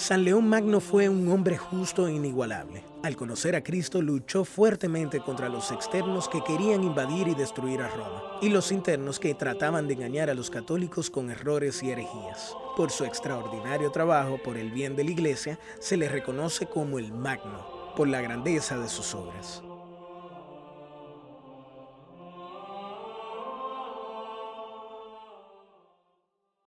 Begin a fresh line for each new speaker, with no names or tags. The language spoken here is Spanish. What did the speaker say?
San León Magno fue un hombre justo e inigualable. Al conocer a Cristo, luchó fuertemente contra los externos que querían invadir y destruir a Roma, y los internos que trataban de engañar a los católicos con errores y herejías. Por su extraordinario trabajo por el bien de la Iglesia, se le reconoce como el Magno, por la grandeza de sus obras.